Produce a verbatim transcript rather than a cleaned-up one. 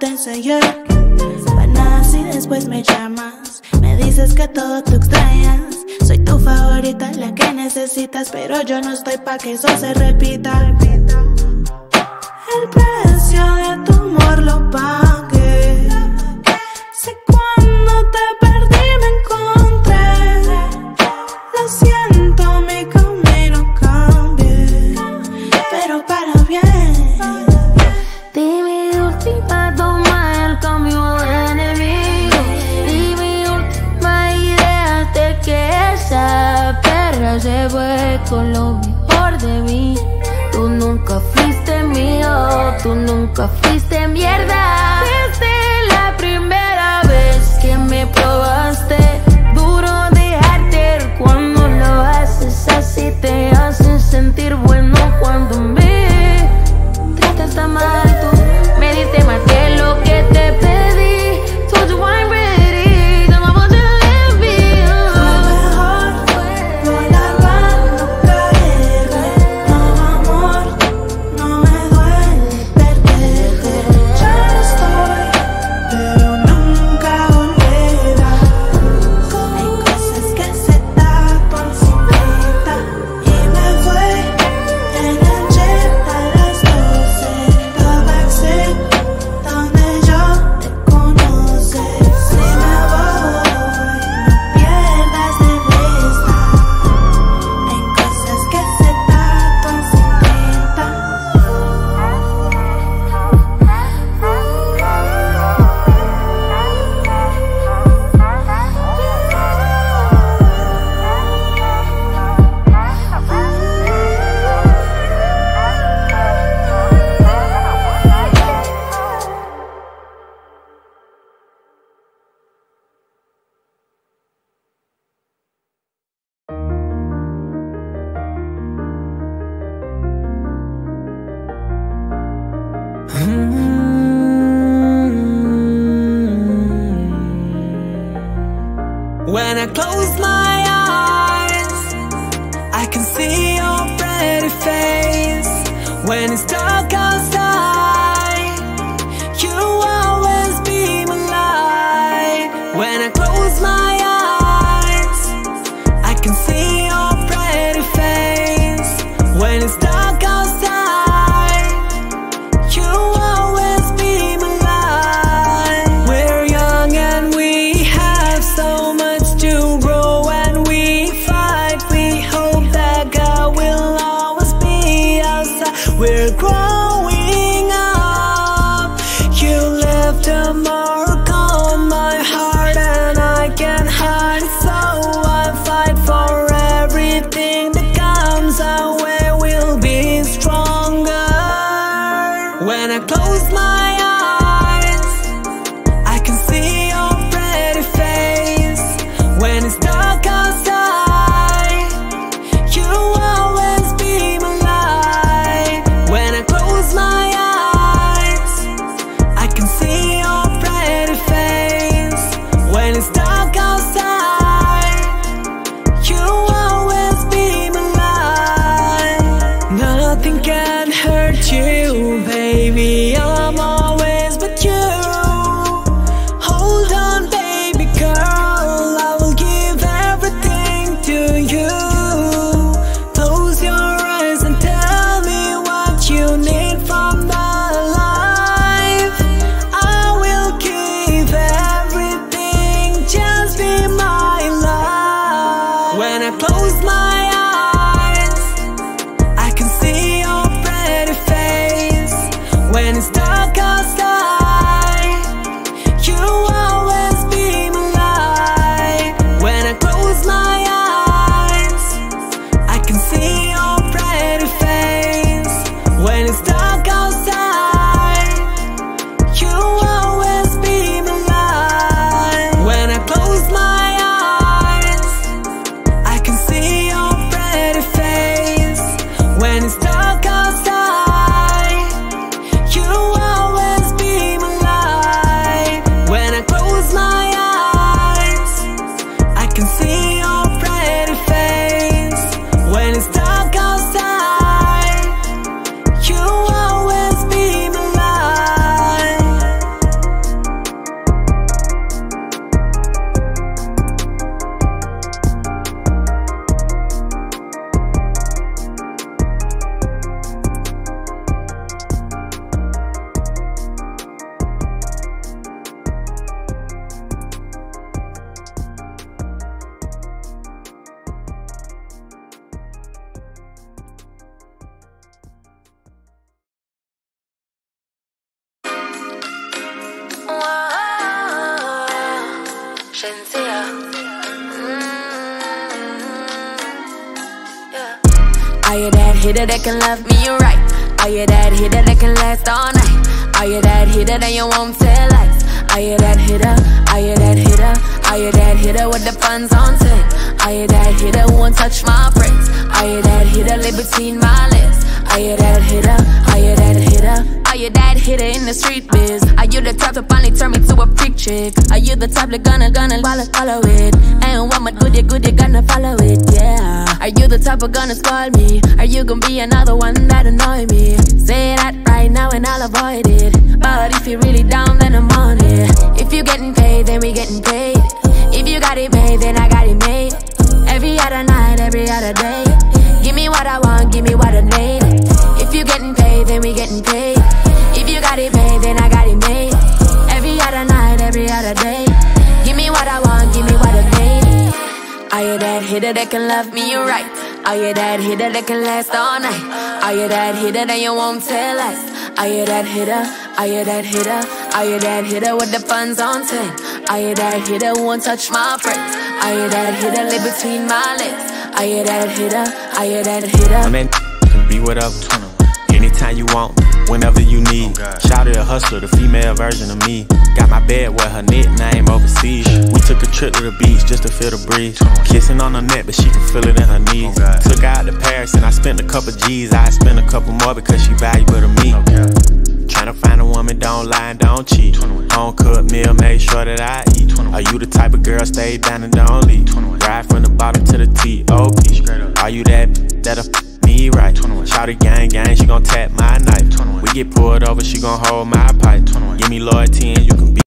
te enseñé. Buenas y después me llamas, me dices que todo tú extrañas. Soy tu favorita, la que necesitas, pero yo no estoy pa' que eso se repita. El precio de tu amor lo pagué. Sé cuando te perdí me encontré. Lo siento, mi camino cambié, pero para bien. Di mi última toma, el cambio de enemigo. Di mi última idea de que esa perra se fue con lo mejor de mí. Tú nunca fuiste mío, tú nunca fuiste mierda. Desde la primera vez que me probaste, duro dejarte cuando lo haces así. Te hace sentir bueno cuando me tratas tan mal. Tú me diste más que lo que te pedí. Told you I'm ready, don't know what to live with. Fue mejor volar para no caerme. No, amor, no me duele perderte. Ya no estoy, pero nunca volverá. Hay cosas que se tapan sin pinta. Y me fue en el jet a las doce. Todo exit, donde yo te conocí. Si me voy, no pierdas de vista. Hay cosas que se tapan sin tinta. When I close my eyes, I can see your pretty face. When it's dark outside, you always be my light. When I close my eyes, I can see your pretty face. When it's dark outside, you always be my light. We're young and we have so much to grow, and we fight. We hope that God will always be outside. We're growing up. You left a mark on my heart, and I can't hide it, so I fight for everything that comes our way. We'll be stronger. When I close my eyes, I can see your pretty face. When it's dark outside, you always be my light. When I close my eyes, I can see your pretty Are you that hitter that can love me right? Are you that hitter that can last all night? Are you that hitter that you won't tell lies? Are you that hitter? Are you that hitter? Are you that hitter with the funds on ten? Are you that hitter who won't touch my friends? Are you that hitter live between my legs? Are you that hitter? Are you that hitter? Are you that hitter in the street biz? Are you the type to finally turn me to a freak chick? Are you the type that gonna, gonna follow, follow it? And one more good, you good, you gonna follow it, yeah. Are you the type of gonna spoil me? Are you gonna be another one that annoy me? Say that right now and I'll avoid it. But if you're really down, then I'm on it. If you getting paid, then we getting paid. If you got it made, then I got it made. Every other night, every other day. Give me what I want, give me what I need. If you getting paid, then we getting paid. If you got it made, then I got it made. Every other night, every other day. Give me what I want, give me what I need. Are you that hitter that can love me right? Are you that hitter that can last all night? Are you that hitter that you won't tell lies? Are you that hitter? Are you that hitter? Are you that hitter with the funds on ten? Are you that hitter who won't touch my friends? Are you that hitter live between my legs? Are you that hitter? Are you that hitter? I'm that can be whatever, anytime you want, whenever you need. Shouted a hustler, the female version of me. Got my bed with her nickname overseas. We took a trip to the beach just to feel the breeze. Kissing on her neck, but she can feel it in her knees. Took her out to Paris and I spent a couple G's. I spent a couple more because she valuable to me. Tryna find a woman, don't lie and don't cheat. Home cooked meal, make sure that I eat. Are you the type of girl stay down and don't leave? Ride from the bottom to the T O P. Are you that that'll f me right? Shawty gang gang, she gon' tap my knife. We get pulled over, she gon' hold my pipe. Give me loyalty and you can be